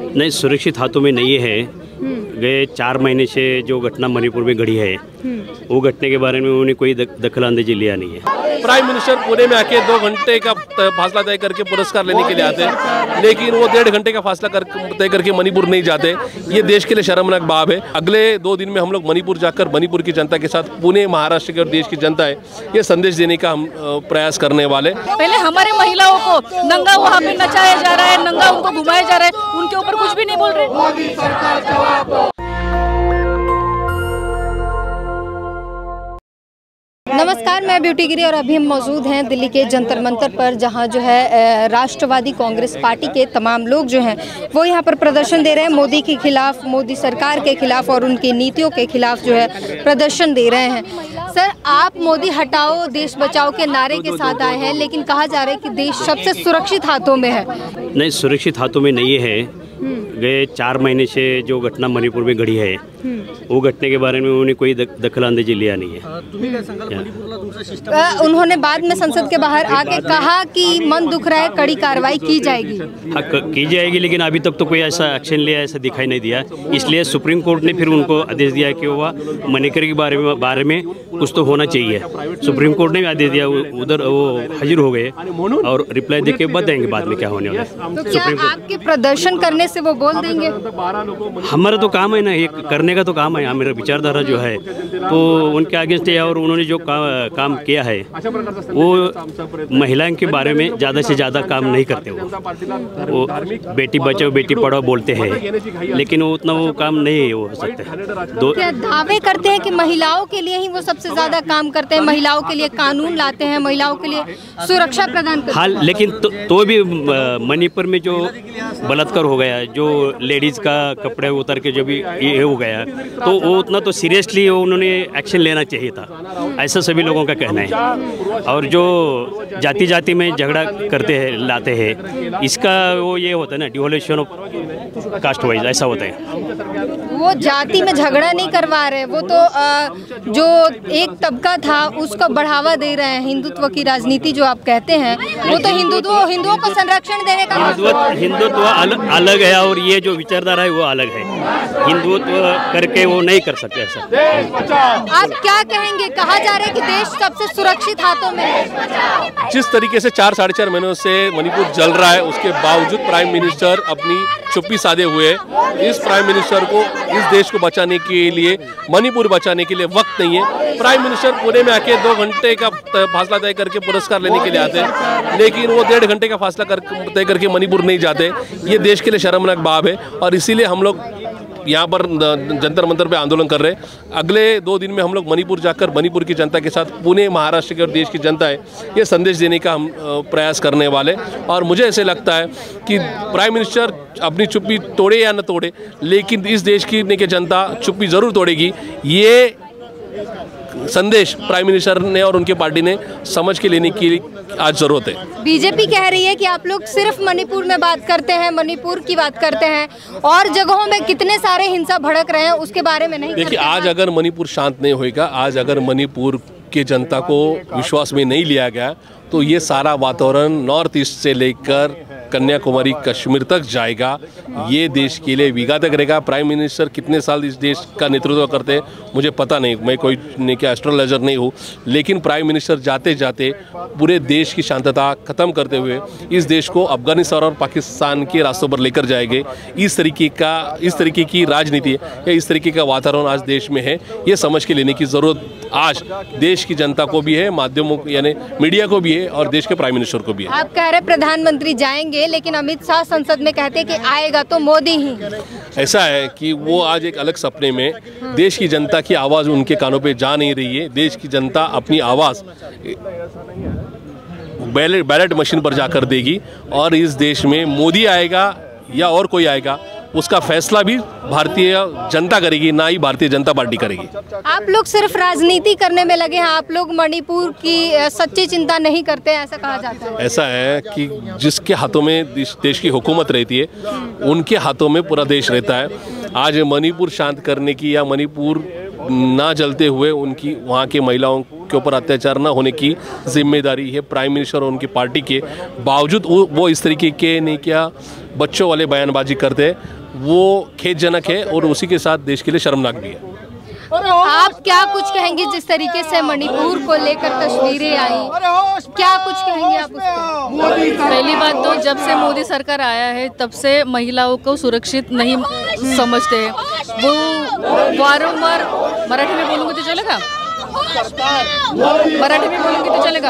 नहीं, सुरक्षित हाथों में नहीं है। गए 4 महीने से जो घटना मणिपुर में घड़ी है, वो घटने के बारे में उन्होंने कोई दखल अंदाजी लिया नहीं है। प्राइम मिनिस्टर पुणे में आके 2 घंटे का फासला तय करके पुरस्कार लेने के लिए आते हैं, लेकिन वो 1.5 घंटे का फासला तय करके मणिपुर नहीं जाते। ये देश के लिए शर्मनाक बात है। अगले 2 दिन में हम लोग मणिपुर जाकर मणिपुर की जनता के साथ, पुणे महाराष्ट्र के और देश की जनता है, ये संदेश देने का हम प्रयास करने वाले। पहले हमारे महिलाओं को नंगा वहाँ पे नचाया जा रहा है, नंगा उनको घुमाया जा रहा है, उनके ऊपर कुछ भी नहीं बोल रहे। नमस्कार, मैं ब्यूटी गिरी और अभी हम मौजूद हैं दिल्ली के जंतर मंतर पर, जहां जो है राष्ट्रवादी कांग्रेस पार्टी के तमाम लोग जो हैं वो यहां पर प्रदर्शन दे रहे हैं। मोदी के खिलाफ, मोदी सरकार के खिलाफ और उनकी नीतियों के खिलाफ जो है प्रदर्शन दे रहे हैं। सर, आप मोदी हटाओ देश बचाओ के नारे के साथ आए हैं, लेकिन कहा जा रहा है कि देश सबसे सुरक्षित हाथों में है। नहीं, सुरक्षित हाथों में नहीं है। गए 4 महीने से जो घटना मणिपुर में घड़ी है, वो घटने के बारे में उन्होंने कोई दखल अंदाजी लिया नहीं है। उन्होंने बाद में संसद के बाहर आके कहा कि मन दुख रहा है, कड़ी कार्रवाई की जाएगी। हाँ, की जाएगी, लेकिन अभी तक तो कोई ऐसा एक्शन लिया, ऐसा दिखाई नहीं दिया। इसलिए सुप्रीम कोर्ट ने फिर उनको आदेश दिया कि वह मणिपुर के बारे में कुछ तो होना चाहिए। सुप्रीम कोर्ट ने भी आदेश दिया, उधर वो हाजिर हो गए और रिप्लाई देके बताएंगे बाद में क्या होने वाला है। तो क्या आपके प्रदर्शन करने से वो बोल देंगे? हमारा तो काम है ना, ये करने का तो काम है। मेरा विचारधारा जो है तो उनके अगेंस्ट है, और उन्होंने जो काम किया है वो महिलाओं के बारे में ज़्यादा से ज़्यादा काम नहीं करते। वो बेटी बचाओ बेटी पढ़ाओ बोलते हैं, लेकिन वो उतना वो काम नहीं हो सकता। क्या दावे करते हैं कि महिलाओं के लिए ही वो सबसे ज़्यादा काम करते हैं, महिलाओं के लिए कानून लाते हैं, महिलाओं के लिए सुरक्षा प्रदान करते हैं? हाँ, लेकिन तो भी मणिपुर में जो बलात्कार हो गया, जो लेडीज़ का कपड़े उतर के जो भी ये हो गया, तो वो उतना तो सीरियसली उन्होंने एक्शन लेना चाहिए था, ऐसा सभी लोगों का कहना है। और जो जाति जाति में झगड़ा करते हैं, लाते हैं, इसका वो ये होता है ना, डिवोल्यूशन ऑफ कास्ट वाइज, ऐसा होता है। वो जाति में झगड़ा नहीं करवा रहे, वो तो जो एक तबका था उसको बढ़ावा दे रहे हैं। हिंदुत्व की राजनीति जो आप कहते हैं, वो तो हिंदुओं को संरक्षण देने का हिंदुत्व अलग है, और ये जो विचारधारा है वो अलग है। हिंदुत्व करके वो नहीं कर सकते ऐसा। आप क्या कहेंगे? कहा जा रहा है कि देश सबसे सुरक्षित हाथों में है। जिस तरीके से 4-4.5 महीनों से मणिपुर जल रहा है, उसके बावजूद प्राइम मिनिस्टर अपनी चुप्पी साधे हुए हैं। इस प्राइम मिनिस्टर को इस देश को बचाने के लिए, मणिपुर बचाने के लिए वक्त नहीं है। प्राइम मिनिस्टर पुणे में आके 2 घंटे का फासला तय करके पुरस्कार लेने के लिए आते हैं, लेकिन वो 1.5 घंटे का फासला तय करके मणिपुर नहीं जाते। ये देश के लिए शर्मनाक बात है, और इसीलिए हम लोग यहाँ पर जंतर मंतर पे आंदोलन कर रहे हैं। अगले 2 दिन में हम लोग मणिपुर जाकर मणिपुर की जनता के साथ, पुणे महाराष्ट्र के और देश की जनता है, ये संदेश देने का हम प्रयास करने वाले। और मुझे ऐसे लगता है कि प्राइम मिनिस्टर अपनी चुप्पी तोड़े या न तोड़े, लेकिन इस देश की जनता चुप्पी ज़रूर तोड़ेगी। ये संदेश प्राइम मिनिस्टर ने और उनके पार्टी ने समझ के लेने की आज जरूरत है। बीजेपी कह रही है कि आप लोग सिर्फ मणिपुर में बात करते हैं, मणिपुर की बात करते हैं, और जगहों में कितने सारे हिंसा भड़क रहे हैं उसके बारे में नहीं। देखिए, आज अगर मणिपुर शांत नहीं होएगा, आज अगर मणिपुर की जनता को विश्वास में नहीं लिया गया, तो ये सारा वातावरण नॉर्थ ईस्ट से लेकर कन्याकुमारी कश्मीर तक जाएगा। ये देश के लिए विघातक रहेगा। प्राइम मिनिस्टर कितने साल इस देश का नेतृत्व करते हैं मुझे पता नहीं, मैं कोई एस्ट्रोलॉजर नहीं हूँ, लेकिन प्राइम मिनिस्टर जाते जाते पूरे देश की शांतता खत्म करते हुए इस देश को अफगानिस्तान और पाकिस्तान के रास्तों पर लेकर जाएंगे। इस तरीके की राजनीति या इस तरीके का वातावरण आज देश में है, ये समझ के लेने की ज़रूरत आज देश की जनता को भी है, माध्यमों यानी मीडिया को भी है, और देश के प्राइम मिनिस्टर को भी है। आप कह रहे प्रधानमंत्री जाएंगे, लेकिन अमित शाह संसद में कहते हैं कि आएगा तो मोदी ही। ऐसा है कि वो आज एक अलग सपने में, देश की जनता की आवाज़ उनके कानों पे जा नहीं रही है। देश की जनता अपनी आवाज़ बैलेट मशीन पर जाकर देगी, और इस देश में मोदी आएगा या और कोई आएगा, उसका फैसला भी भारतीय जनता करेगी, ना ही भारतीय जनता पार्टी करेगी। आप लोग सिर्फ राजनीति करने में लगे हैं, आप लोग मणिपुर की सच्ची चिंता नहीं करते, ऐसा कहा जाता है। ऐसा है कि जिसके हाथों में देश की हुकूमत रहती है, उनके हाथों में पूरा देश रहता है। आज मणिपुर शांत करने की या मणिपुर ना जलते हुए उनकी वहाँ के महिलाओं के ऊपर अत्याचार ना होने की जिम्मेदारी है प्राइम मिनिस्टर और उनकी पार्टी के। बावजूद वो इस तरीके के नहीं क्या बच्चों वाले बयानबाजी करते हैं, वो खेदजनक है और उसी के साथ देश के लिए शर्मनाक भी है। आप क्या कुछ कहेंगे जिस तरीके से मणिपुर को लेकर तस्वीरें आई, क्या कुछ कहेंगे आप उस पर? पहली बात तो जब से मोदी सरकार आया है तब से महिलाओं को सुरक्षित नहीं समझते हैं। वो वारंवार, मराठी में बोलूँगी तो चलेगा, मराठी में बोलूँगी तो चलेगा।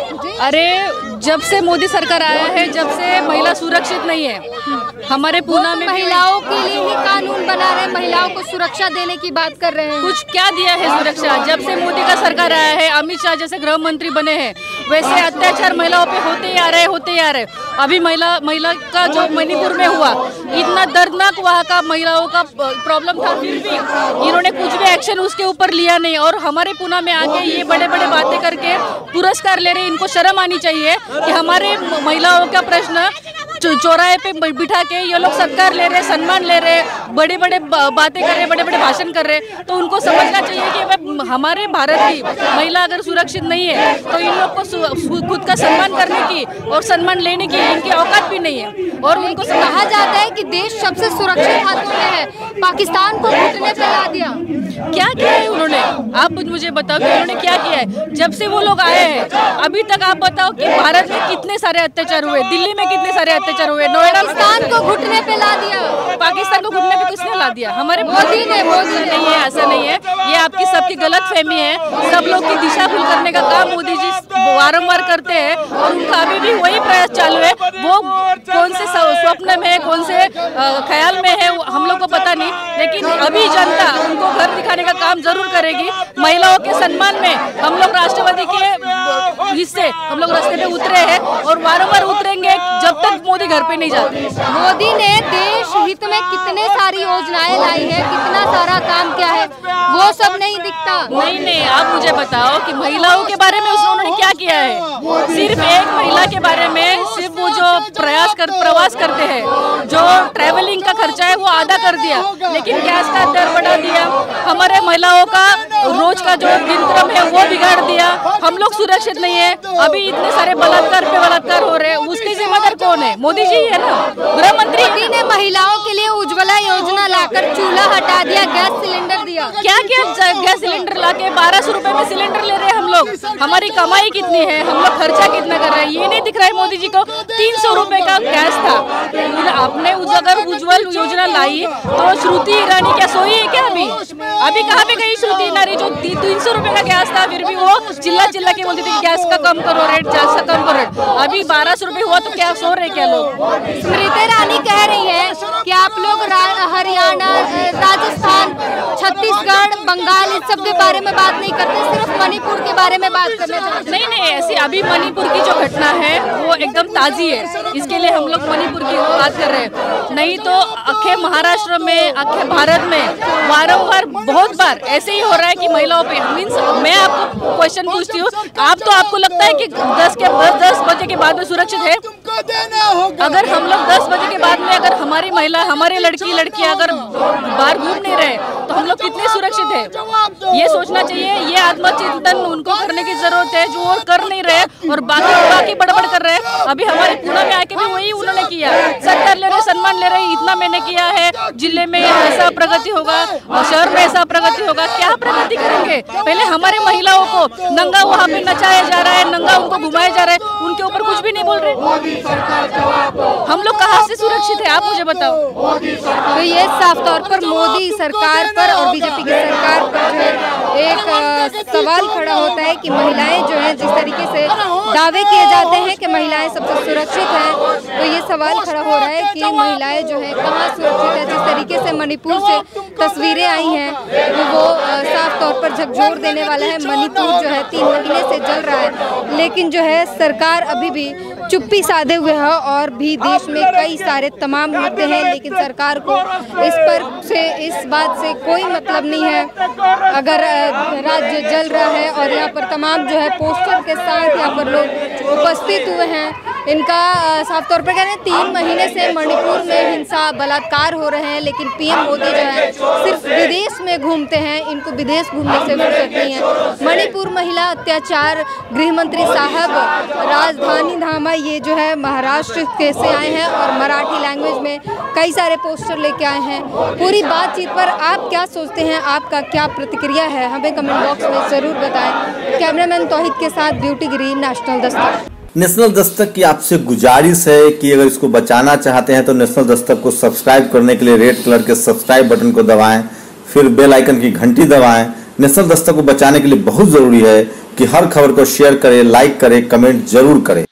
अरे जब से मोदी सरकार आया है, जब से महिला सुरक्षित नहीं है। हमारे पूना में महिलाओं के लिए ही कानून बना रहे हैं, महिलाओं को सुरक्षा देने की बात कर रहे हैं। कुछ क्या दिया है सुरक्षा? जब से मोदी का सरकार आया है, अमित शाह जैसे गृह मंत्री बने हैं, वैसे अत्याचार महिलाओं पे होते ही आ रहे। अभी महिला का जो मणिपुर में हुआ, इतना दर्दनाक वहाँ का महिलाओं का प्रॉब्लम था, फिर भी इन्होंने कुछ भी एक्शन उसके ऊपर लिया नहीं। और हमारे पूना में आके ये बड़े बड़े बातें करके पुरस्कार ले रहे। इनको शर्म आनी चाहिए कि हमारे महिलाओं का प्रश्न चौराहे पे बिठा के ये लोग सत्कार ले रहे, सम्मान ले रहे, बड़े बड़े बातें कर रहे, बड़े बड़े भाषण कर रहे। तो उनको समझना चाहिए कि हमारे भारत की महिला अगर सुरक्षित नहीं है तो इन लोग को खुद का सम्मान करने की और सम्मान लेने की इनकी औकात भी नहीं है। और उनको कहा जाता है कि देश सबसे सुरक्षित हाथों में है, पाकिस्तान को घुटने पे ला दिया। क्या किया है उन्होंने? आप मुझे बताओ कि उन्होंने क्या किया है जब से वो लोग आए हैं अभी तक? आप बताओ कि भारत में कितने सारे अत्याचार हुए, दिल्ली में कितने सारे अत्याचार हुए, नोएडा पाकिस्तान को घुटने पे ला दिया। पाकिस्तान को घुटने पे किसने ला दिया? हमारे मोदी ने। नहीं है, ऐसा नहीं है, ये आपकी सबकी गलत फहमी है। सब लोग की दिशा भूल करने का काम मोदी जी वारंवार करते हैं और उनका अभी भी वही प्रयास चालू है। वो कौन से स्वप्न में है, कौन से ख्याल में है, हम लोग को पता नहीं, लेकिन अभी जनता उनको घर दिखाने का काम जरूर करेगी। महिलाओं के सम्मान में हम लोग राष्ट्रवादी के हिस्से हम लोग रास्ते पे उतरे हैं और वारंवार उतरेंगे जब तक मोदी घर पे नहीं जाते। मोदी ने देश हित में कितने सारी योजनाएं लाई है, कितना सारा काम किया है, वो सब नहीं दिखता। नहीं, आप मुझे बताओ कि महिलाओं के बारे में उन्होंने क्या किया है? सिर्फ एक महिला के बारे में, सिर्फ वो जो प्रवास करते हैं, जो ट्रैवलिंग का खर्चा है वो आधा कर दिया, लेकिन गैस का दर बढ़ा दिया। हमारे महिलाओं का रोज का जो दिनक्रम है वो बिगाड़ दिया। हम लोग सुरक्षित नहीं है। अभी इतने सारे बलात्कार पे बलात्कार हो रहे हैं, उसके जिम्मेदार कौन है? मोदी जी है ना, गृह मंत्री। मोदी ने महिलाओं के लिए उज्ज्वला योजना लाकर चूल्हा हटा दिया, गैस सिलेंडर दिया। क्या गैस सिलेंडर लाके 1200 रुपए में सिलेंडर ले रहे हैं हम लोग। हमारी कमाई कितनी है, हम लोग खर्चा कितना कर रहे हैं, ये नहीं दिख रहा है मोदी जी को। 300 रुपए का गैस था। आपने अगर उज्ज्वल योजना लाई तो श्रुति ईरानी क्या सोई है क्या? अभी कहाँ पे गई श्रुति ईरानी जो 300 रुपए का गैस था, फिर भी वो चिल्ला के बोलती थी गैस का कम करो रेट, गैस का कम करो रेट। अभी 1200 रुपए हुआ तो क्या सो रहे क्या लोग? स्मृति ईरानी कह रही है कि आप लोग हरियाणा, राजस्थान, छत्तीसगढ़, बंगाल इन सब के बारे में बात नहीं करते, सिर्फ मणिपुर के बारे में बात करने चाहते। नहीं, ऐसी अभी मणिपुर की जो घटना है वो एकदम ताज़ी है, इसके लिए हम लोग मणिपुर की बात कर रहे हैं। नहीं तो अखे महाराष्ट्र में, अखे भारत में वारंवार बहुत बार ऐसे ही हो रहा है कि महिलाओं पे मीन्स। मैं आपको क्वेश्चन पूछती हूँ, आपको लगता है कि 10 बजे के बाद में सुरक्षित है? अगर हम लोग 10 बजे के बाद में अगर हमारी महिला, हमारे लड़कियां अगर बाहर घूम नहीं रहे तो हम लोग कितने सुरक्षित है? ये सोचना चाहिए। ये आत्मचिंतन उनको करने की जरूरत है जो वो कर नहीं रहे और बाकी बड़बड़ कर रहे हैं। अभी हमारे पूना में आके भी वही उन्होंने किया, सत्कार ले रहे, सम्मान ले रहे, इतना मैंने किया है, जिले में ऐसा प्रगति होगा, शहर में ऐसा प्रगति होगा। क्या प्रगति करेंगे? पहले हमारे महिलाओं को नंगा वहाँ पे नचाया जा रहा है, नंगा उनको घुमाया जा रहा है, उनके ऊपर कुछ भी नहीं बोल रहे। हम लोग कहाँ से सुरक्षित है, आप मुझे बताओ। तो ये साफ तौर पर मोदी सरकार पर और बीजेपी की सरकार पर जो है एक सवाल खड़ा होता है कि महिलाएं जो है, जिस तरीके से दावे किए जाते हैं कि महिलाएं सबसे सुरक्षित हैं, तो ये सवाल खड़ा हो रहा है कि महिलाएं जो है कहाँ सुरक्षित है। जिस तरीके से मणिपुर से तस्वीरें आई हैं वो साफ तौर पर झकझोर देने वाला है। मणिपुर जो है 3 महीने से जल रहा है, लेकिन जो है सरकार अभी भी चुप्पी साधे हुए है और भी देश में कई सारे तमाम मुद्दे हैं, लेकिन सरकार को इस बात से कोई मतलब नहीं है। अगर राज्य जल रहा है और यहाँ पर तमाम जो है पोस्टर के साथ यहाँ पर लोग उपस्थित हुए हैं, इनका साफ तौर पर कह रहे हैं 3 महीने से मणिपुर में हिंसा बलात्कार हो रहे हैं, लेकिन पीएम मोदी जो है सिर्फ विदेश में घूमते हैं, इनको विदेश घूमने से फुर्सत नहीं है। मणिपुर महिला अत्याचार गृह मंत्री साहब राजधानी धामा ये जो है महाराष्ट्र के से आए हैं और मराठी लैंग्वेज में कई सारे पोस्टर लेके आए हैं। पूरी बातचीत पर आप क्या सोचते हैं, आपका क्या प्रतिक्रिया है, हमें कमेंट बॉक्स में ज़रूर बताएं। कैमरामैन तौहीद के साथ Beauty Giri, national Dastak. National Dastak की आपसे गुजारिश है कि अगर इसको बचाना चाहते हैं तो नेशनल दस्तक को सब्सक्राइब करने के लिए रेड कलर के सब्सक्राइब बटन को दबाएं, फिर बेल आइकन की घंटी दबाएं। नेशनल दस्तक को बचाने के लिए बहुत ज़रूरी है कि हर खबर को शेयर करें, लाइक करें, कमेंट जरूर करें।